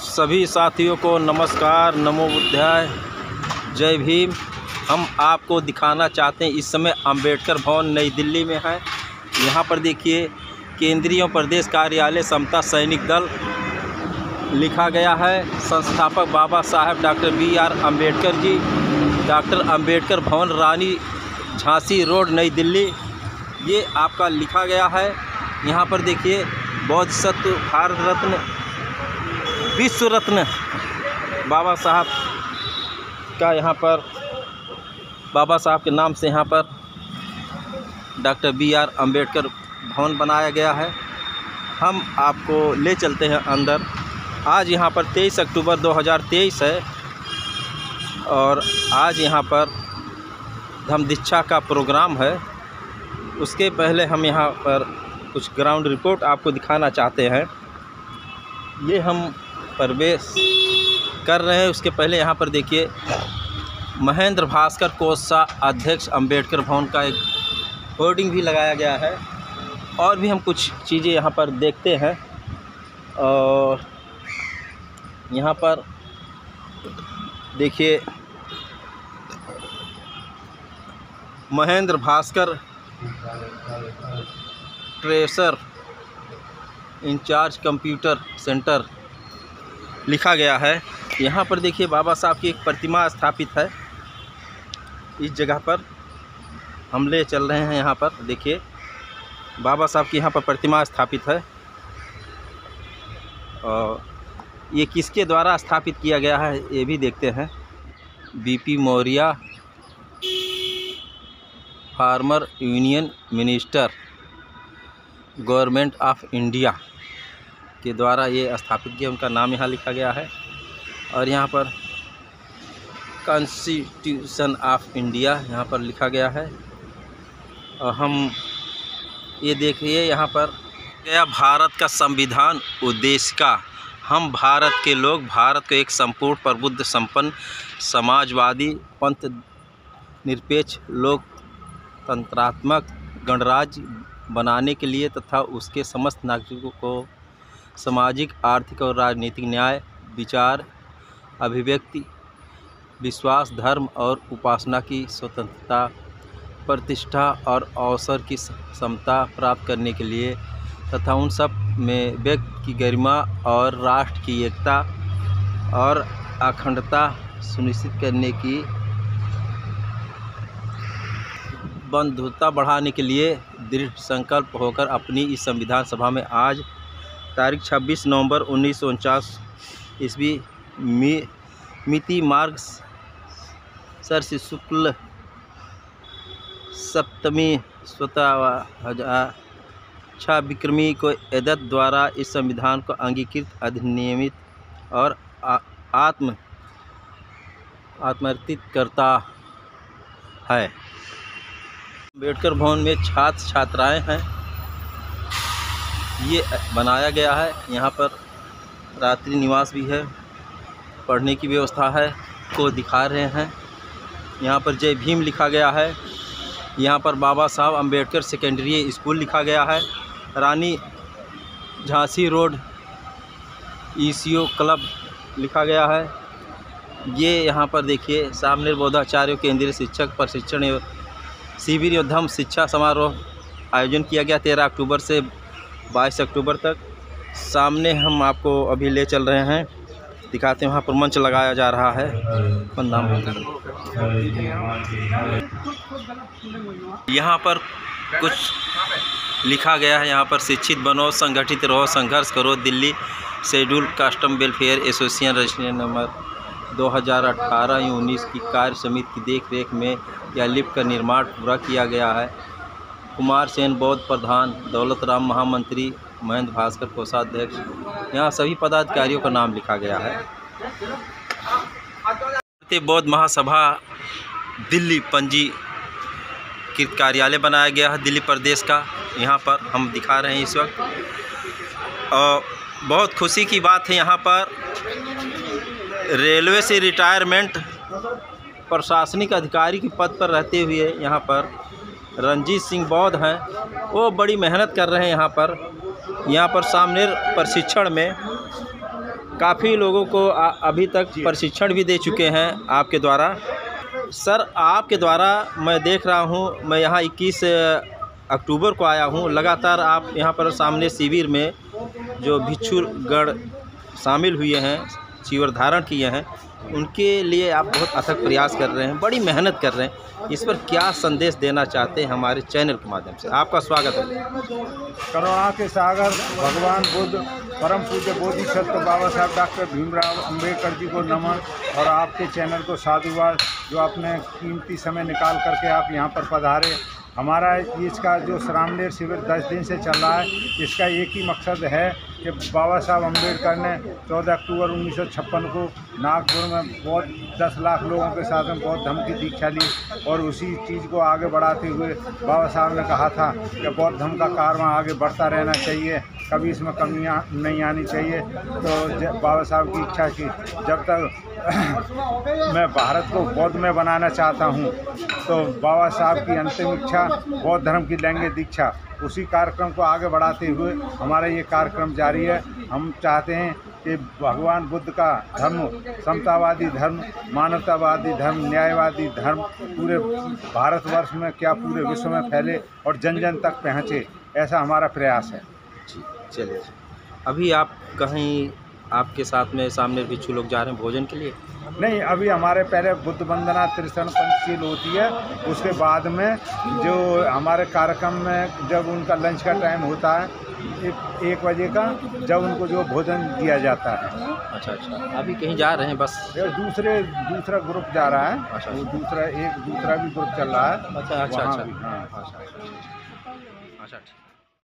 सभी साथियों को नमस्कार, नमो बुद्धाय, जय भीम। हम आपको दिखाना चाहते हैं, इस समय अंबेडकर भवन नई दिल्ली में है। यहाँ पर देखिए केंद्रीय प्रदेश कार्यालय समता सैनिक दल लिखा गया है। संस्थापक Babasaheb doctor BR Ambedkar ji. Doctor Ambedkar Bhavan, Rani Jhansi road, नई दिल्ली, ये आपका लिखा गया है। यहाँ पर देखिए बौद्ध सत्व, भारत रत्न, विश्व रत्न बाबा साहब का, यहाँ पर बाबा साहब के नाम से यहाँ पर डॉक्टर BR अम्बेडकर भवन बनाया गया है। हम आपको ले चलते हैं अंदर। आज यहाँ पर 23 अक्टूबर 2023 है और आज यहाँ पर धम्म दीक्षा का प्रोग्राम है। उसके पहले हम यहाँ पर कुछ ग्राउंड रिपोर्ट आपको दिखाना चाहते हैं। ये हम प्रवेश कर रहे हैं। उसके पहले यहाँ पर देखिए महेंद्र भास्कर कोसा अध्यक्ष अम्बेडकर भवन का एक होर्डिंग भी लगाया गया है। और भी हम कुछ चीज़ें यहाँ पर देखते हैं। और यहाँ पर देखिए Mahendra Bhaskar tracer in-charge computer centre लिखा गया है। यहाँ पर देखिए बाबा साहब की एक प्रतिमा स्थापित है। इस जगह पर हम ले चल रहे हैं। यहाँ पर देखिए बाबा साहब की यहाँ पर प्रतिमा स्थापित है। और ये किसके द्वारा स्थापित किया गया है ये भी देखते हैं। BP Maurya, farmer union minister, government of India के द्वारा ये स्थापित किया, उनका नाम यहाँ लिखा गया है। और यहाँ पर कॉन्स्टिट्यूशन ऑफ इंडिया यहाँ पर लिखा गया है। और हम ये देखिए यहाँ पर गया भारत का संविधान उद्देश्य का। हम भारत के लोग भारत को एक संपूर्ण प्रबुद्ध संपन्न समाजवादी पंथ निरपेक्ष लोकतंत्रात्मक गणराज्य बनाने के लिए तथा उसके समस्त नागरिकों को सामाजिक, आर्थिक और राजनीतिक न्याय, विचार, अभिव्यक्ति, विश्वास, धर्म और उपासना की स्वतंत्रता, प्रतिष्ठा और अवसर की समता प्राप्त करने के लिए तथा उन सब में व्यक्ति की गरिमा और राष्ट्र की एकता और अखंडता सुनिश्चित करने की बंधुता बढ़ाने के लिए दृढ़ संकल्प होकर अपनी इस संविधान सभा में आज तारीख 26 नवंबर 1949 ईस्वी मिति मार्ग सरसी शुक्ल सप्तमी स्वतः विक्रमी को एदत द्वारा इस संविधान को अंगीकृत, अधिनियमित और आत्मर्थित करता है। अम्बेडकर भवन में छात्र छात्राएं हैं, ये बनाया गया है। यहाँ पर रात्रि निवास भी है, पढ़ने की व्यवस्था है, को दिखा रहे हैं। यहाँ पर जय भीम लिखा गया है। यहाँ पर बाबा साहब अम्बेडकर सेकेंडरी स्कूल लिखा गया है। Rani Jhansi road ECO club लिखा गया है। ये यहाँ पर देखिए सामने बौद्धाचार्य केंद्रीय शिक्षक प्रशिक्षण शिविर एवं धम्म शिक्षा समारोह आयोजन किया गया 13 अक्टूबर से 22 अक्टूबर तक। सामने हम आपको अभी ले चल रहे हैं, दिखाते हैं। वहाँ पर मंच लगाया जा रहा है। नाम यहाँ पर कुछ लिखा गया है। यहाँ पर शिक्षित बनो, संगठित रहो, संघर्ष करो। Delhi schedule castes welfare association registration number 2018-19 की कार्य समिति की देखरेख में यह लिफ्ट का निर्माण पूरा किया गया है। कुमार सेन बौद्ध प्रधान, दौलत राम महामंत्री, महेंद्र भास्कर कोषाध्यक्ष, यहाँ सभी पदाधिकारियों का नाम लिखा गया है। बौद्ध महासभा दिल्ली पंजीकृत कार्यालय बनाया गया है दिल्ली प्रदेश का। यहाँ पर हम दिखा रहे हैं इस वक्त। और बहुत खुशी की बात है, यहाँ पर रेलवे से रिटायरमेंट प्रशासनिक अधिकारी के पद पर रहते हुए यहाँ पर रणजीत सिंह बौद्ध हैं, वो बड़ी मेहनत कर रहे हैं। यहाँ पर सामने प्रशिक्षण में काफ़ी लोगों को अभी तक प्रशिक्षण भी दे चुके हैं आपके द्वारा। सर, आपके द्वारा मैं देख रहा हूँ, मैं यहाँ 21 अक्टूबर को आया हूँ। लगातार आप यहाँ पर सामने शिविर में जो भिक्षुगण शामिल हुए हैं, शिविर धारण किए हैं, उनके लिए आप बहुत अथक प्रयास कर रहे हैं, बड़ी मेहनत कर रहे हैं। इस पर क्या संदेश देना चाहते हैं हमारे चैनल के माध्यम से? आपका स्वागत है। करुणा के सागर भगवान बुद्ध, परम पूज्य बोधिसत्व बाबा साहब डॉक्टर भीमराव अंबेडकर जी को नमन, और आपके चैनल को साधुवाद, जो आपने कीमती समय निकाल करके आप यहाँ पर पधारे। हमारा इसका जो श्रामणेर शिविर 10 दिन से चल रहा है, इसका एक ही मकसद है कि बाबा साहब अम्बेडकर ने 14 अक्टूबर 1956 को नागपुर में 10 लाख लोगों के साथ में बौद्ध धर्म की दीक्षा ली, और उसी चीज़ को आगे बढ़ाते हुए बाबा साहब ने कहा था कि बौद्ध धर्म का कारवां आगे बढ़ता रहना चाहिए, कभी इसमें कमियां नहीं आनी चाहिए। तो बाबा साहब की इच्छा की जब तक मैं भारत को बौद्ध में बनाना चाहता हूं, तो बाबा साहब की अंतिम इच्छा बौद्ध धर्म की लेंगे दीक्षा। उसी कार्यक्रम को आगे बढ़ाते हुए हमारा ये कार्यक्रम जारी है। हम चाहते हैं कि भगवान बुद्ध का धर्म समतावादी धर्म, मानवतावादी धर्म, न्यायवादी धर्म पूरे भारतवर्ष में क्या पूरे विश्व में फैले और जन जन तक पहुँचे, ऐसा हमारा प्रयास है। जी, चलिए। अभी आप कहीं आपके साथ में सामने भिक्षु लोग जा रहे हैं भोजन के लिए? नहीं, अभी हमारे पहले बुद्ध वंदना त्रिशरण पंचशील होती है, उसके बाद में जो हमारे कार्यक्रम में जब उनका लंच का टाइम होता है 1 बजे का, जब उनको जो भोजन दिया जाता है। अच्छा। अभी कहीं जा रहे हैं? बस दूसरा ग्रुप जा रहा है। अच्छा। वो दूसरा भी ग्रुप चल रहा है। अच्छा। हाँ। अच्छा।